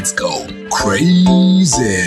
Let's go crazy.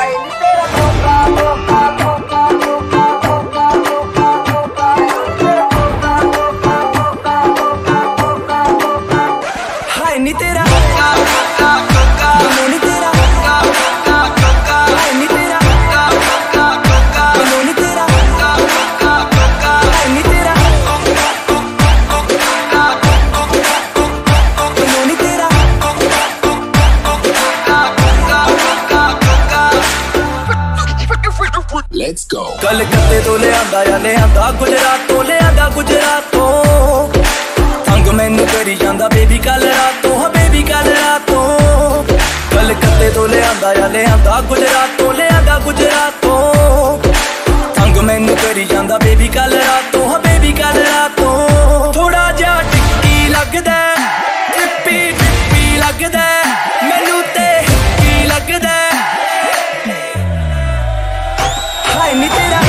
Let's go. कलकत्ते तो ले आंदा गुजरात तो ले आंदा गुजरातों तंग मैनू करी जांदा बेबी कल रातों हाँ बेबी कल रातों कलकत्ते तो ले आंदा गुजरात तो ले आंदा गुजरातों तंग मैनू करी जांदा बेबी कल रातों हाँ बेबी कल रातों थोड़ा जा टिक्की लगदा ट्रिपी ट्रिपी लगदा मैनू ते की लगदा हाय नी तेरा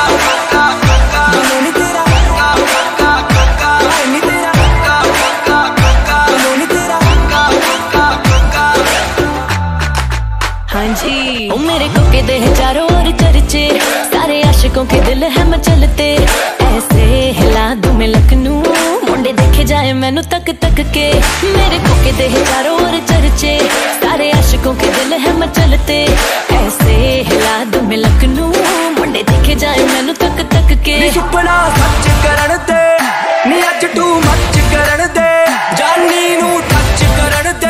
मेरे कोके दे चारों ओर चर्चे सारे आशिकों के दिल है मचलते ऐसे हिला दूं मैं लखनऊ मुंडे देखे जाए मैनू तक तक के मेरे कोके दे चारों ओर चर्चे सारे आशिकों के दिल है मचलते ऐसे हिला दूं मैं लखनऊ मुंडे देखे जाए मैनू तक तक के सुपना सच करन दे नी अज तू मच करन दे जानी नू टच करन दे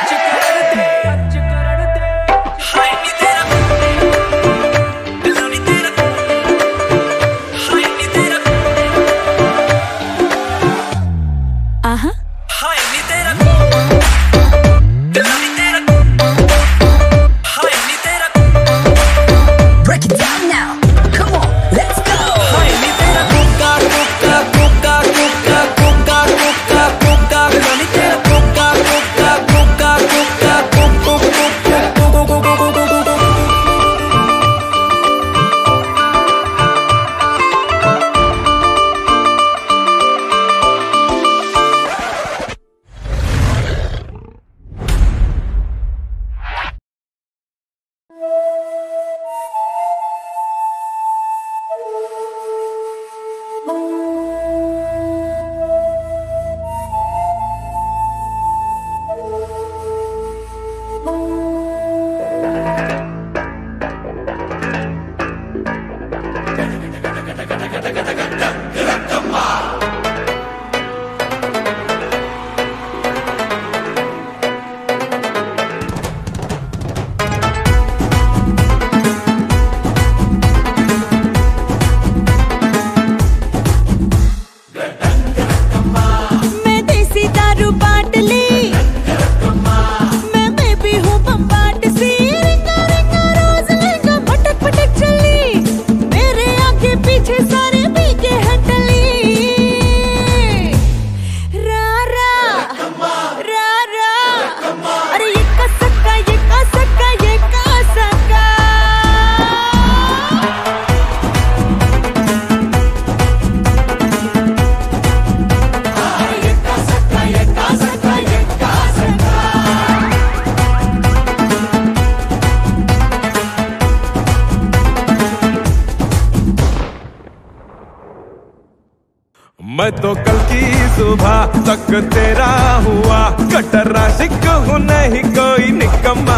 मैं तो कल की सुबह तक तेरा हुआ कटर आशिक हूँ नहीं कोई निकम्मा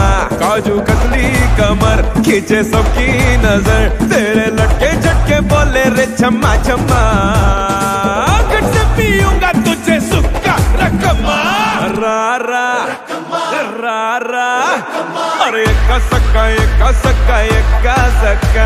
काजू कतली कमर खींचे सबकी नजर तेरे लटके झटके बोले रे छम्मा छम्मा गट से पीऊंगा तुझे सुक्का रकमा रा रा रा रा अरे एक सक्का एक सक्का एक सक्का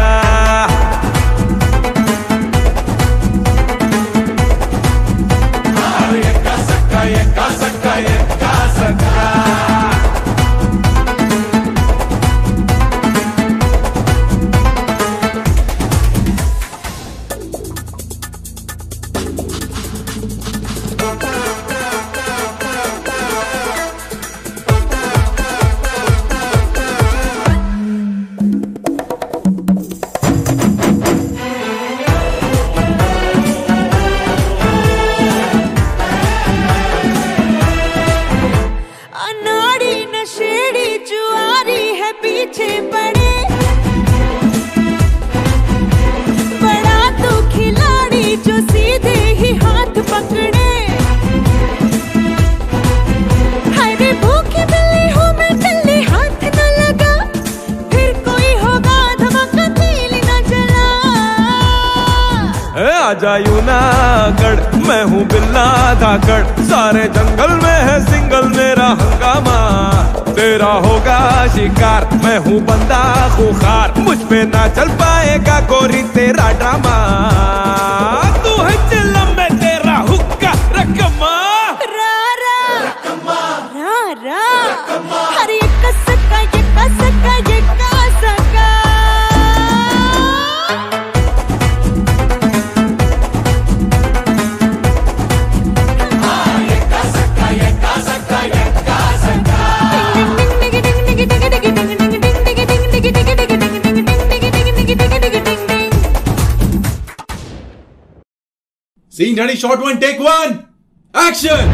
राजा यूनागढ़, मैं हूँ बिल्ला धाकड़, सारे जंगल में है सिंगल मेरा हंगामा। तेरा होगा शिकार, मैं हूँ बंदा खुखार, मुझ पे ना चल पाएगा गोरी तेरा ड्रामा। तू है चिल्लम में तेरा हुक्का रकमा, रा रा रकमा, रा रा रकमा, हर एक कसका ये कसका ये कसका। Scene 30, shot 1, take 1, action!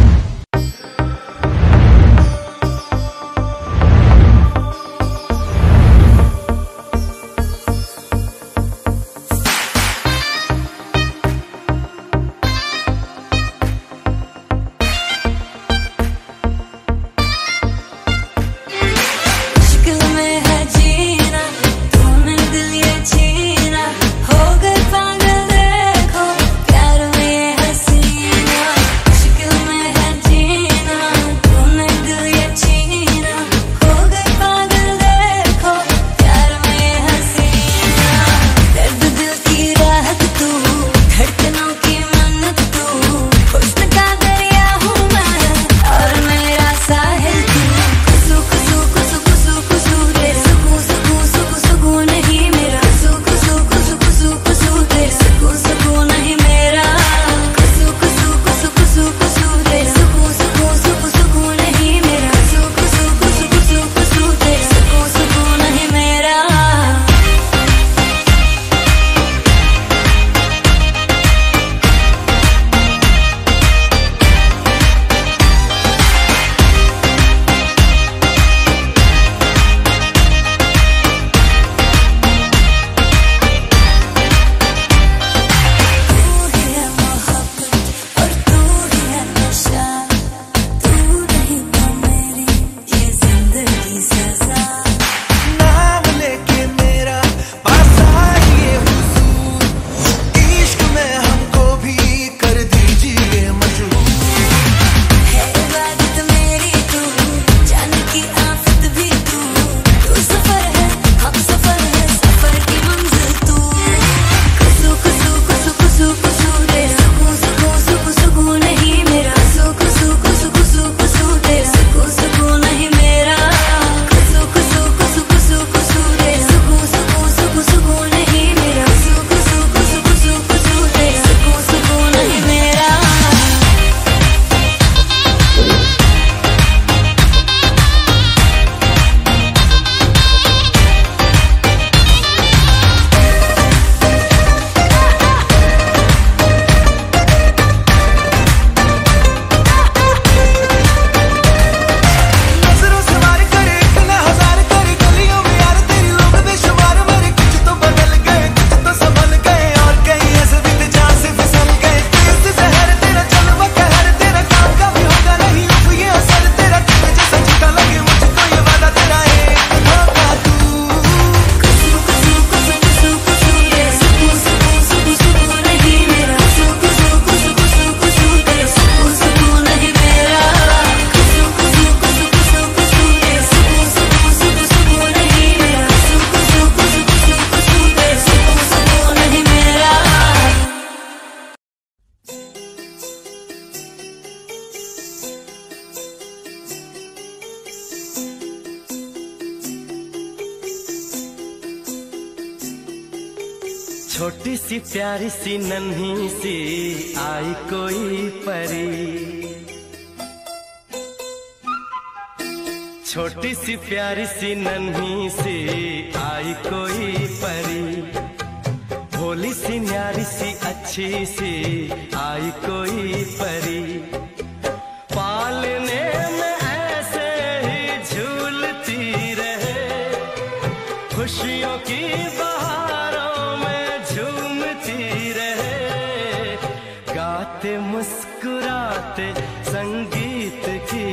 छोटी सी प्यारी सी नन्ही सी आई कोई परी, छोटी सी प्यारी सी नन्ही सी आई कोई परी, भोली सी न्यारी सी अच्छी सी आई कोई परी, पालने में ऐसे ही झूलती रहे, खुशियों की मुस्कुराते संगीत की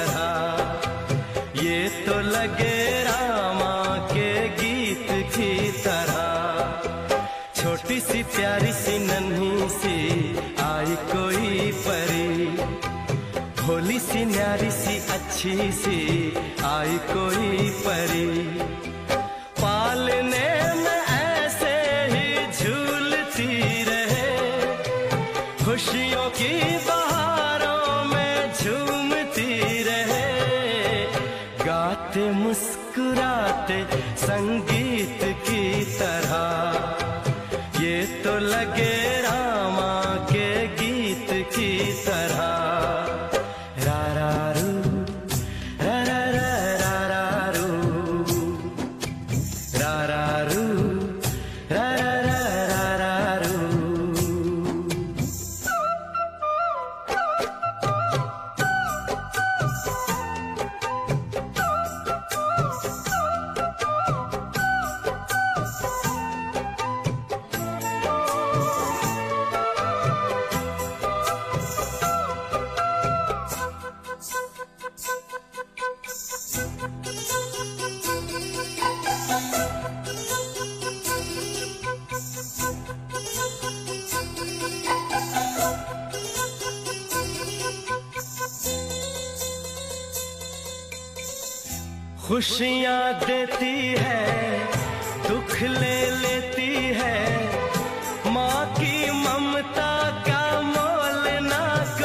तरह, ये तो लगे रामा के गीत की तरह। छोटी सी प्यारी सी नन्ही सी आई कोई परी, भोली सी न्यारी सी अच्छी सी आई कोई परी। पालने में ऐसे ही झूलती रहे, खुशियों की बहारों में झूमती रहे, गाते मुस्कुराते संगीत की तरह, ये तो लगे रामा के गीत की तरह। रा रा रू, रा रा रा रा रू, रा रा रू, रा रा रा रा रू। खुशियाँ देती है, दुख ले लेती है, माँ की ममता का मोल ना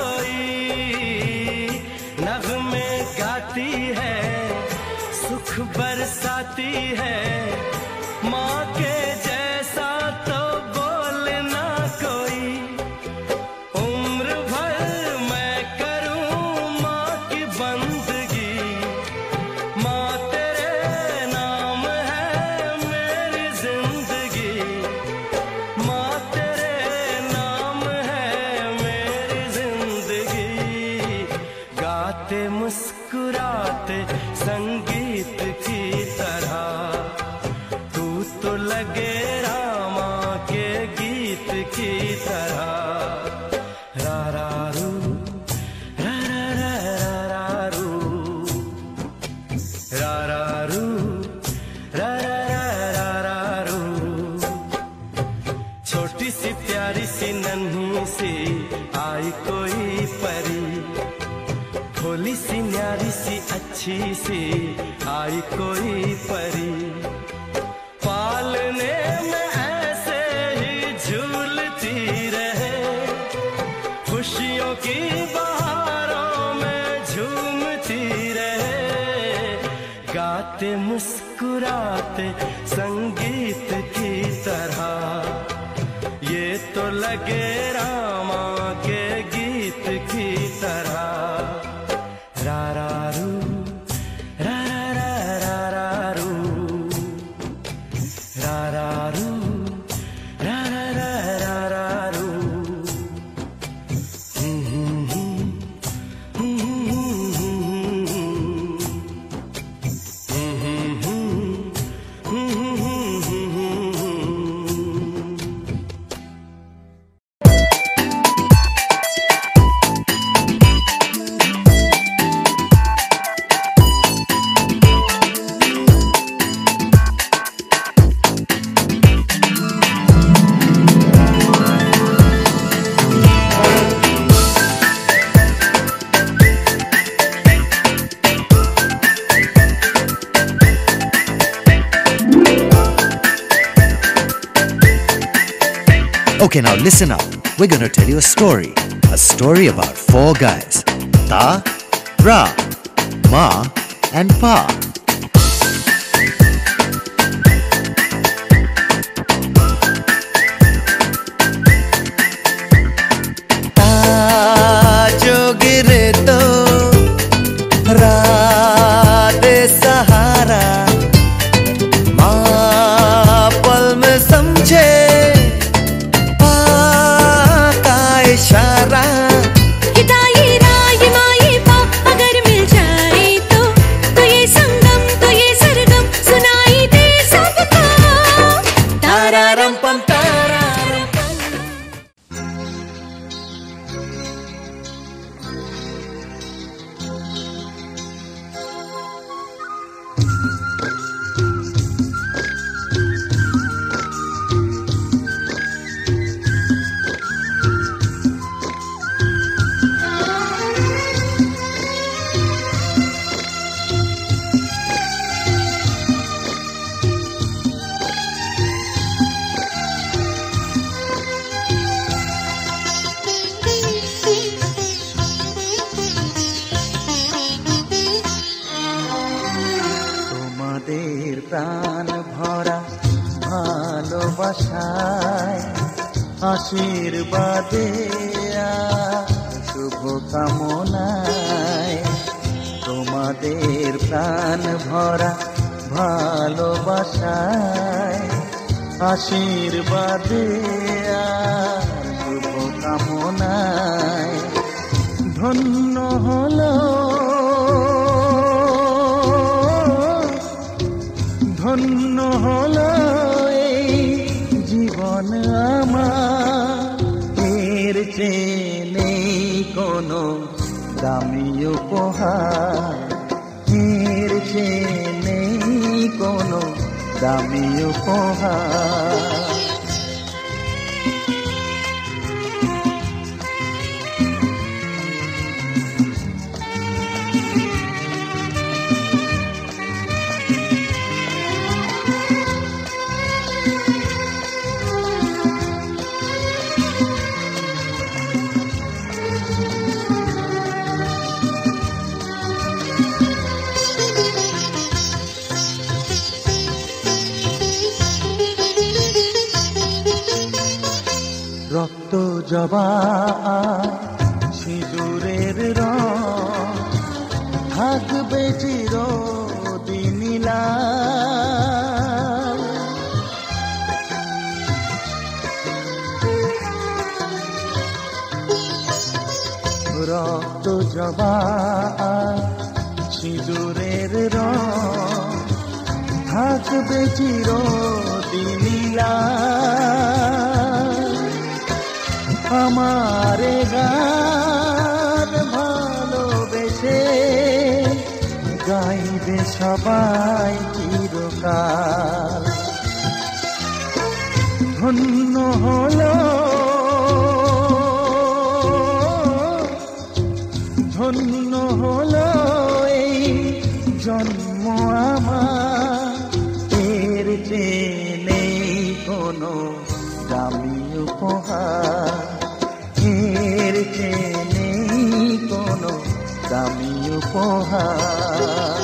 कोई। नगमे गाती है, सुख बरसाती है, माँ के जैसा तो बोल ना कोई। उम्र भर मैं करूँ माँ की बंदगी, मुस्कुराते संगीत की तरह, तू तो लगे रामा के गीत की तरह। रा रा रू, रा रा रा रा रू, रा रा रू, रा रा रा रू। छोटी सी प्यारी सी नन्ही सी आई कोई परी, भोली सी न्यारी सी अच्छी सी आई कोई परी। पालने में ऐसे ही झूलती रहे, खुशियों की बहारों में झूमती रहे, गाते मुस्कुराते संगीत की तरह, ये तो लगे रामा के गीत की तरह। रा रा रू, रा रा रा रा रू, रा रा रू, रा रा रा रा रू। Okay, now listen up. We're gonna tell you a story about 4 guys. Ta, Ra, Ma, and Pa. Ta jo gire to Ra de sahara, Ma pal mein samjhe इशारा। हिदाई रा ये माँ ये पा अगर मिल जाए तो ये संग প্রাণ ভরা ভালোবাসায় আশীর্বাদে শুভ কামনায় তোমাদের প্রাণ ভরা ভালোবাসায় আশীর্বাদে শুভ কামনায় ধন্য হলো ধন্য হলো এই জীবন আমার এর চেয়ে নেই কোনো দামি উপহার এর চেয়ে নেই কোনো দামি উপহার রক্ত জবা সিঁদুরের রং থাকবে চিরদিন লাল রক্ত জবা সিঁদুরের রং থাকবে চিরদিন লাল আমারে গান ভালোবেসে গাইবে সবাই চিরকাল ধন্য হলো ধন্য হলো এই জন্ম আমার এর চেয়ে নেই কোনো দামি উপহার এর চেয়ে নেই কোনো দামি উপহার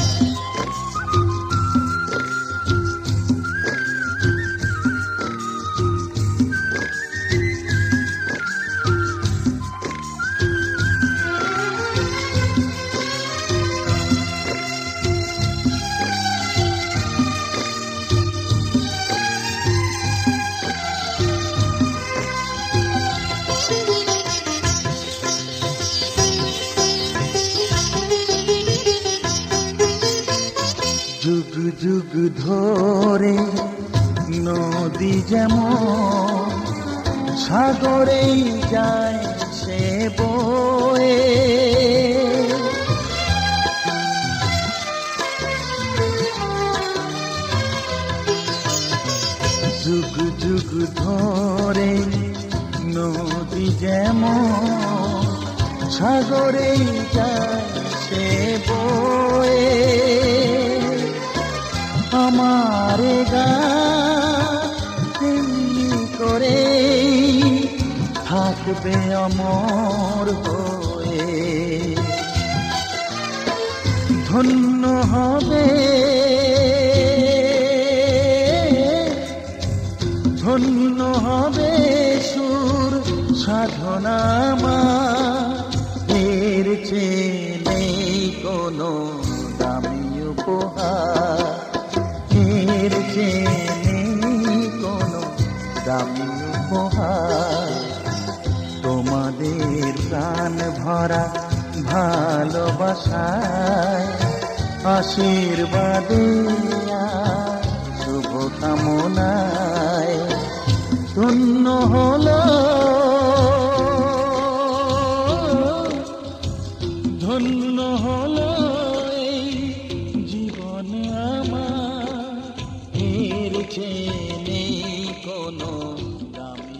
যুগ যুগ ধরে নদী যেমন সাগরেই যায় সে বয়ে যুগ যুগ ধরে নদী যেমন সাগরেই যায় সে বয়ে আমারে গানি করে থাকবে অমর হয়ে ধন্য হবে ধন্য হবে সুর সাধনা এর চেয়ে নেই কোনো দামি উপহার এর চেয়ে নেই কোনো দামি উপহার তোমাদের প্রাণ ভরা ভালোবাসায় আশীর্বাদে শুভ কামনায় ধন্য হলো ধন্য হলো এই জীবন আমার এর চেয়ে নেই কোনো দামি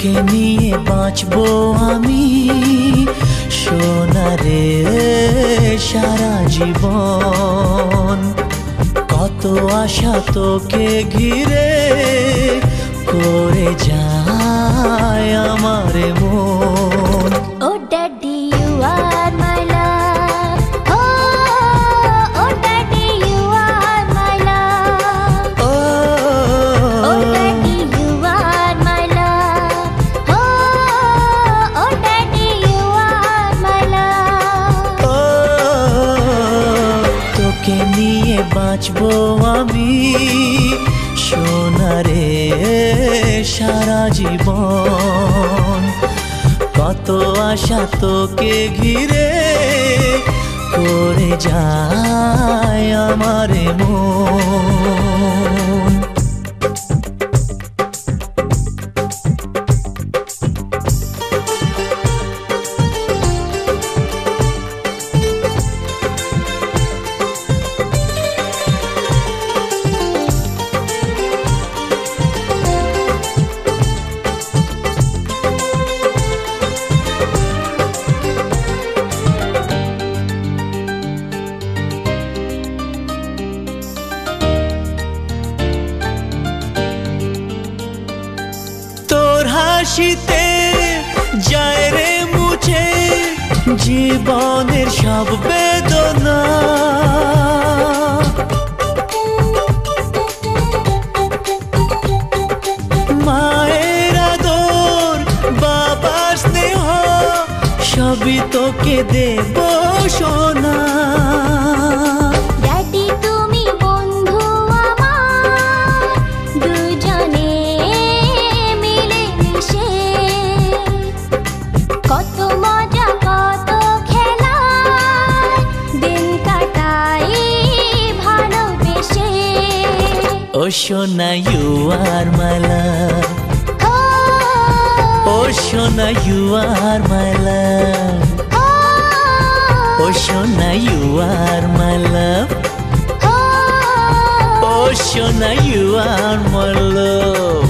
তোকে নিয়ে বাঁচবো আমি সোনারে সারা জীবন কত আশা তোকে ঘিরে করে যায় আমার মন ও daddy you are my love ও daddy you are my love ও daddy you are my love ও daddy you are my love তোকে নিয়ে বাঁচবো আমি সোনারে সারা জীবন কত আশা তোকে ঘিরে করে যায় আমার মন হাসিতে যায় রে মুছে জীবনের সব বেদনা মায়ের আদর বাবার স্নেহ সবই তোকে দেব সোনা ড্যাডি তুমি বন্ধু আমার দুজনে মিলে মিশে কত মজা কত খেলা দিন কাটাই ভালোবেসে ও সোনা ইউ আর মাই লাভ ও সোনা ইউ আর মাই লাভ ও সোনা ইউ আর মাই লাভ ও সোনা ইউ আর মাই লাভ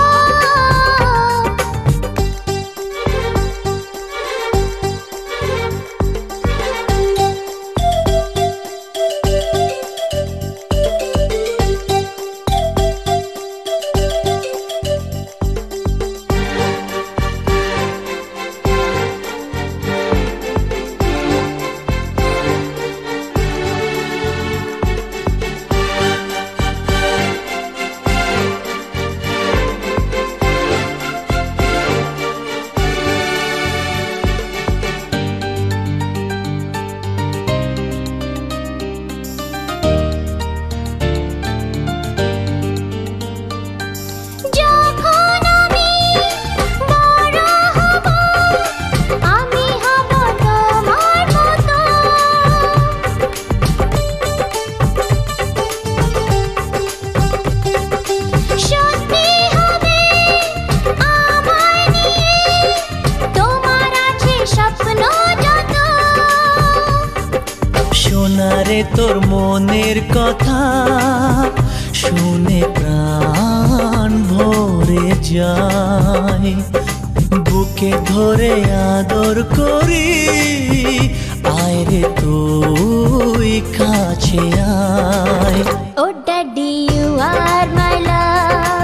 সোনারে তোর মনের কথা শুনে প্রাণ ভরে যায় বুকে ধরে আদর করি আয় রে তুই কাছে আয় ও daddy you are my love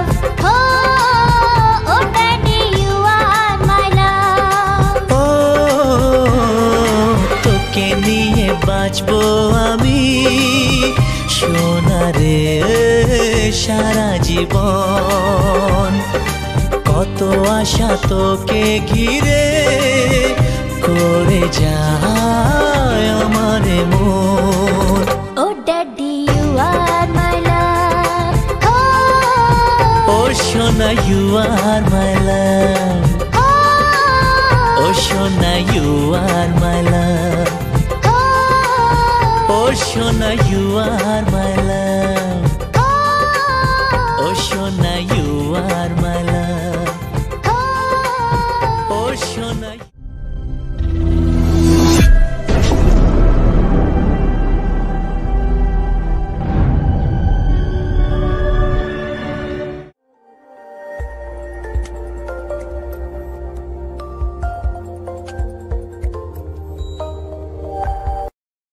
ও daddy you are my love ও তোকে নিয়ে বাঁচবো আমি সোনারে সারা জীবন কত আশা তোকে ঘিরে করে যায় আমার মন ও daddy you are my love ও সোনা ইউ আর মাই লাভ ও সোনা ইউ আর মাই লাভ ও সোনা ইউ আর মাই লাভ